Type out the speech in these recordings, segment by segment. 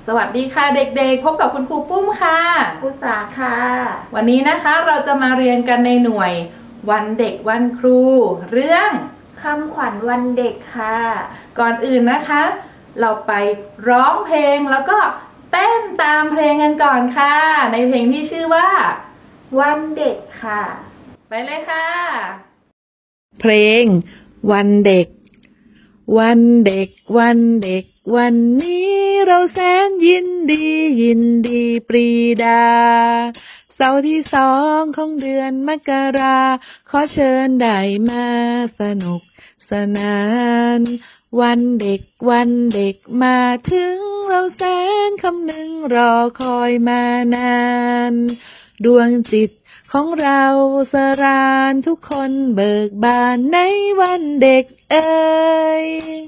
สวัสดีค่ะเด็กๆพบกับคุณครูปุ้มค่ะครูสาค่ะวันนี้นะคะเราจะมาเรียนกันในหน่วยวันเด็กวันครูเรื่องคำขวัญวันเด็กค่ะก่อนอื่นนะคะเราไปร้องเพลงแล้วก็เต้นตามเพลงกันก่อนค่ะในเพลงที่ชื่อว่าวันเด็กค่ะไปเลยค่ะเพลงวันเด็กวันเด็กวันเด็กวันนี้เราแสนยินดีปรีดาเสาร์ที่2ของเดือนมกราขอเชิญได้มาสนุกสนานวันเด็กวันเด็กมาถึงเราแสนคำนึงรอคอยมานานดวงจิตของเราสรานทุกคนเบิกบานในวันเด็กเอ่ย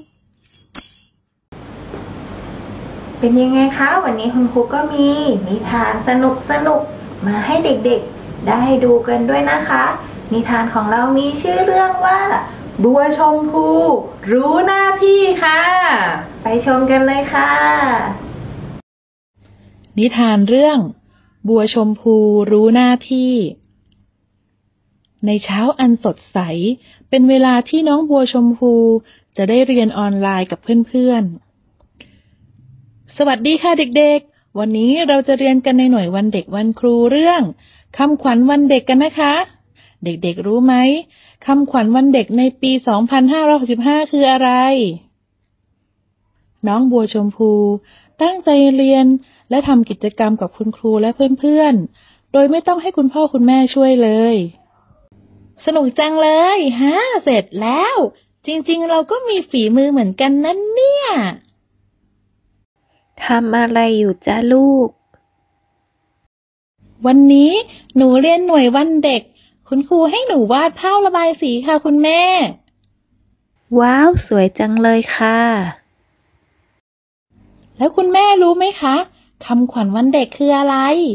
เป็นยังไงคะวันนี้คุณครูก็มีนิทานสนุกมาให้เด็กๆได้ดูกันด้วยนะคะนิทานของเรามีชื่อเรื่องว่าบัวชมพูรู้หน้าที่ค่ะไปชมกันเลยค่ะนิทานเรื่องบัวชมพูรู้หน้าที่ในเช้าอันสดใสเป็นเวลาที่น้องบัวชมพูจะได้เรียนออนไลน์กับเพื่อนๆสวัสดีค่ะเด็กๆวันนี้เราจะเรียนกันในหน่วยวันเด็กวันครูเรื่องคำขวัญวันเด็กกันนะคะเด็กๆรู้ไหมคำขวัญวันเด็กในปี 2565 คืออะไรน้องบัวชมพูตั้งใจเรียนและทำกิจกรรมกับคุณครูและเพื่อนๆโดยไม่ต้องให้คุณพ่อคุณแม่ช่วยเลยสนุกจังเลยเสร็จแล้วจริงๆเราก็มีฝีมือเหมือนกันนั่นเนี่ยทำอะไรอยู่จ้าลูกวันนี้หนูเรียนหน่วยวันเด็กคุณครูให้หนูวาดภาพระบายสีค่ะคุณแม่ว้าวสวยจังเลยค่ะแล้วคุณแม่รู้ไหมคะคำขวัญวันเด็กคืออะไร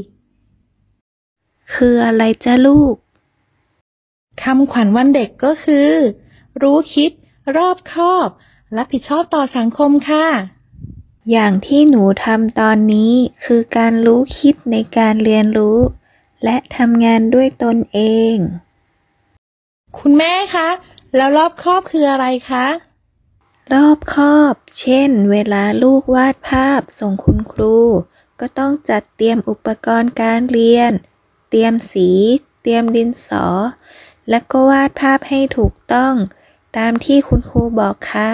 คืออะไรจ้าลูกคำขวัญวันเด็กก็คือรู้คิดรอบคอบรับผิดชอบต่อสังคมค่ะอย่างที่หนูทำตอนนี้คือการรู้คิดในการเรียนรู้และทำงานด้วยตนเองคุณแม่คะแล้วรอบคอบคืออะไรคะรอบคอบเช่นเวลาลูกวาดภาพส่งคุณครูก็ต้องจัดเตรียมอุปกรณ์การเรียนเตรียมสีเตรียมดินสอและก็วาดภาพให้ถูกต้องตามที่คุณครูบอกค่ะ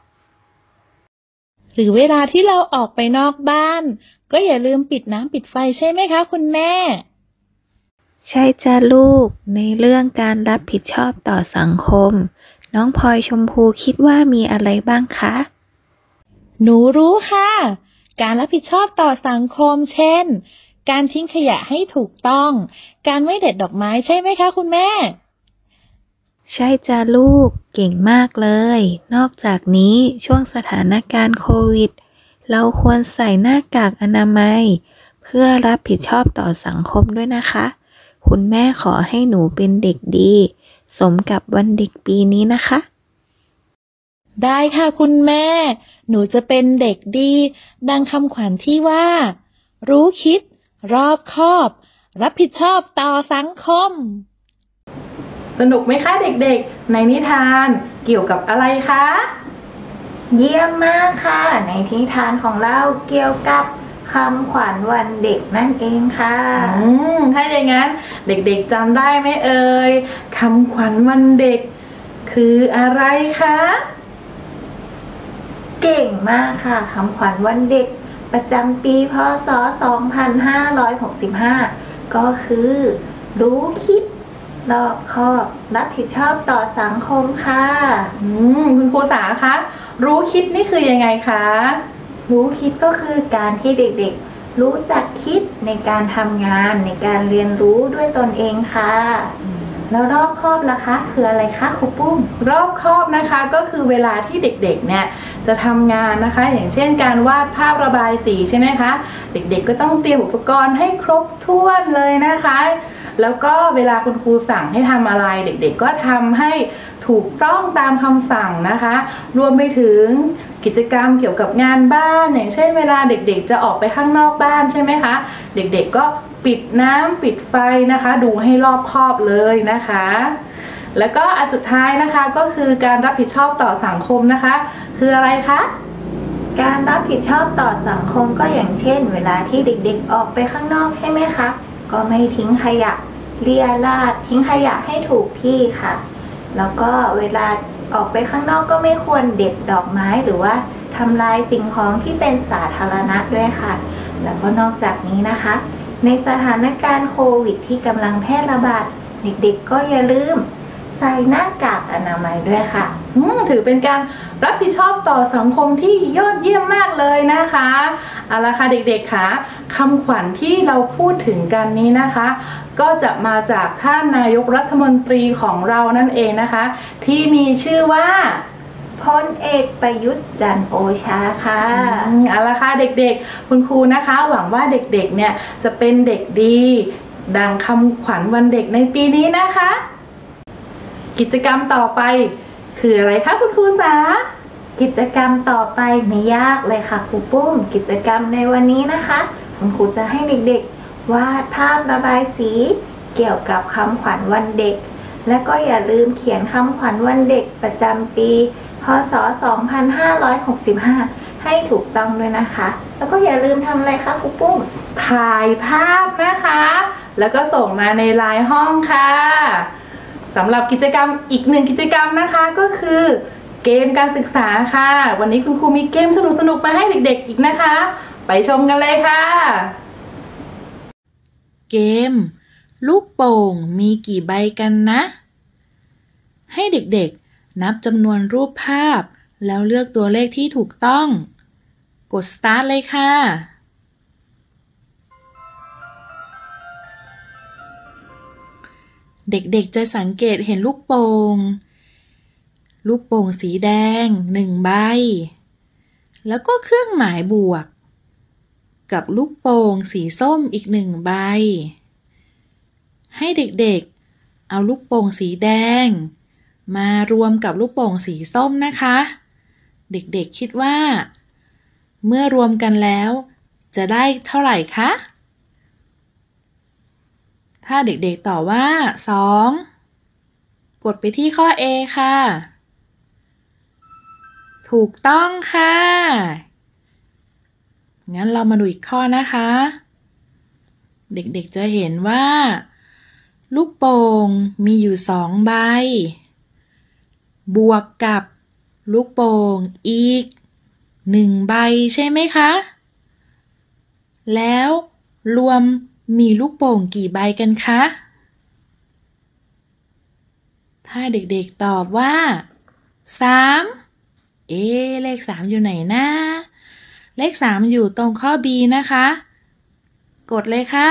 หรือเวลาที่เราออกไปนอกบ้านก็อย่าลืมปิดน้ำปิดไฟใช่ไหมคะคุณแม่ใช่จ้าลูกในเรื่องการรับผิดชอบต่อสังคมน้องพลอยชมพูคิดว่ามีอะไรบ้างคะหนูรู้ค่ะการรับผิดชอบต่อสังคมเช่นการทิ้งขยะให้ถูกต้องการไม่เด็ดดอกไม้ใช่ไหมคะคุณแม่ใช่จ้าลูกเก่งมากเลยนอกจากนี้ช่วงสถานการณ์โควิดเราควรใส่หน้ากากอนามัยเพื่อรับผิดชอบต่อสังคมด้วยนะคะคุณแม่ขอให้หนูเป็นเด็กดีสมกับวันเด็กปีนี้นะคะได้ค่ะคุณแม่หนูจะเป็นเด็กดีดังคำขวัญที่ว่ารู้คิดรอบคอบรับผิดชอบต่อสังคมสนุกไหมคะเด็กๆในนิทานเกี่ยวกับอะไรคะเยี่ยมมากค่ะในนิทานของเราเกี่ยวกับคำขวัญวันเด็กนั่นเองค่ะถ้าอย่างนั้นเด็กๆจำได้ไหมเอ่ยคำขวัญวันเด็กคืออะไรคะเก่งมากค่ะคำขวัญวันเด็กประจำปีพ.ศ. 2565ก็คือรู้คิดรอบคอบรับผิดชอบต่อสังคมค่ะคุณครูสาคะรู้คิดนี่คือยังไงคะรู้คิดก็คือการที่เด็กๆรู้จักคิดในการทำงานในการเรียนรู้ด้วยตนเองค่ะแล้วรอบคอบล่ะคะคืออะไรคะครูปุ้มรอบคอบนะคะก็คือเวลาที่เด็กๆเนี่ยจะทำงานนะคะอย่างเช่นการวาดภาพระบายสีใช่ไหมคะเด็กๆก็ต้องเตรียมอุปกรณ์ให้ครบถ้วนเลยนะคะแล้วก็เวลาคุณครูสั่งให้ทำอะไรเด็กๆก็ทำให้ถูกต้องตามคำสั่งนะคะรวมไปถึงกิจกรรมเกี่ยวกับงานบ้านอย่างเช่นเวลาเด็กๆจะออกไปข้างนอกบ้านใช่ไหมคะเด็กๆก็ปิดน้ำปิดไฟนะคะดูให้รอบคอบเลยนะคะแล้วก็อันสุดท้ายนะคะก็คือการรับผิดชอบต่อสังคมนะคะคืออะไรคะการรับผิดชอบต่อสังคมก็อย่างเช่นเวลาที่เด็กๆออกไปข้างนอกใช่ไหมคะก็ไม่ทิ้งขยะเรี่ยราดทิ้งขยะให้ถูกที่ค่ะแล้วก็เวลาออกไปข้างนอกก็ไม่ควรเด็ดดอกไม้หรือว่าทำลายสิ่งของที่เป็นสาธารณะด้วยค่ะแล้วก็นอกจากนี้นะคะในสถานการณ์โควิดที่กำลังแพร่ระบาดเด็กๆก็อย่าลืมใส่หน้ากากอนามัยด้วยค่ะถือเป็นการรับผิดชอบต่อสังคมที่ยอดเยี่ยมมากเลยนะคะเอาละค่ะเด็กๆค่ะคำขวัญที่เราพูดถึงกันนี้นะคะก็จะมาจากท่านนายกรัฐมนตรีของเรานั่นเองนะคะที่มีชื่อว่าพลเอกประยุทธ์จันทร์โอชาค่ะเอาละค่ะเด็กๆคุณครูนะคะหวังว่าเด็กๆเนี่ยจะเป็นเด็กดีดังคำขวัญวันเด็กในปีนี้นะคะกิจกรรมต่อไปคืออะไรคะคุณครูสากิจกรรมต่อไปไม่ยากเลยค่ะครูปุ้มกิจกรรมในวันนี้นะคะคุณครูจะให้เด็กๆวาดภาพระบายสีเกี่ยวกับคำขวัญวันเด็กและก็อย่าลืมเขียนคำขวัญวันเด็กประจำปีพ.ศ. 2565ให้ถูกต้องด้วยนะคะแล้วก็อย่าลืมทำอะไรคะครูปุ้มถ่ายภาพนะคะแล้วก็ส่งมาในไลน์ห้องค่ะสำหรับกิจกรรมอีกหนึ่งกิจกรรมนะคะก็คือเกมการศึกษาค่ะวันนี้คุณครูมีเกมสนุกๆมาให้เด็กๆอีกนะคะไปชมกันเลยค่ะเกมลูกโป่งมีกี่ใบกันนะให้เด็กๆนับจำนวนรูปภาพแล้วเลือกตัวเลขที่ถูกต้องกด start เลยค่ะเด็กๆจะสังเกตเห็นลูกโป่งสีแดง1ใบแล้วก็เครื่องหมายบวกกับลูกโป่งสีส้มอีก1ใบให้เด็กๆเอาลูกโป่งสีแดงมารวมกับลูกโป่งสีส้มนะคะเด็กๆคิดว่าเมื่อรวมกันแล้วจะได้เท่าไหร่คะถ้าเด็กๆตอบว่า2กดไปที่ข้อ A ค่ะถูกต้องค่ะงั้นเรามาดูอีกข้อนะคะเด็กๆจะเห็นว่าลูกโป่งมีอยู่2ใบบวกกับลูกโป่งอีก1ใบใช่ไหมคะแล้วรวมมีลูกโป่งกี่ใบกันคะถ้าเด็กๆตอบว่า3เลข3อยู่ไหนนะเลข3อยู่ตรงข้อ B นะคะกดเลยค่ะ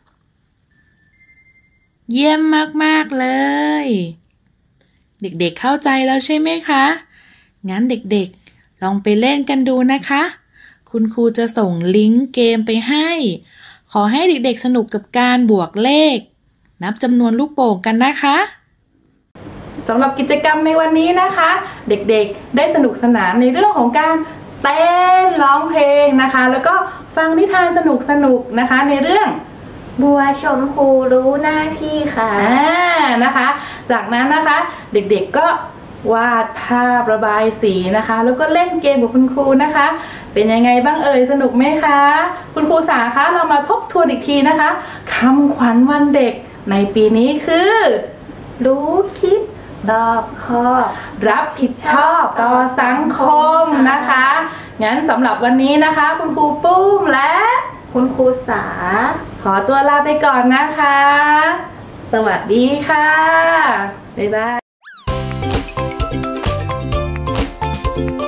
เยี่ยมมากๆเลยเด็กๆเข้าใจแล้วใช่ไหมคะงั้นเด็กๆลองไปเล่นกันดูนะคะคุณครูจะส่งลิงก์เกมไปให้ขอให้เด็กๆสนุกกับการบวกเลขนับจำนวนลูกโป่งกันนะคะสำหรับกิจกรรมในวันนี้นะคะเด็กๆได้สนุกสนานในเรื่องของการเต้นร้องเพลงนะคะแล้วก็ฟังนิทานสนุกๆนะคะในเรื่องบัวชมพูรู้หน้าที่ค่ะนะคะจากนั้นนะคะเด็กๆก็วาดภาพระบายสีนะคะแล้วก็เล่นเกมกับคุณครูนะคะเป็นยังไงบ้างเอ่ยสนุกไหมคะคุณครูสาคะเรามาทบทวนอีกทีนะคะคำขวัญวันเด็กในปีนี้คือรู้คิดรอบคอบรับผิดชอบต่อสังคมนะคะงั้นสำหรับวันนี้นะคะคุณครูปุ้มและคุณครูสาขอตัวลาไปก่อนนะคะสวัสดีค่ะบ๊ายบาย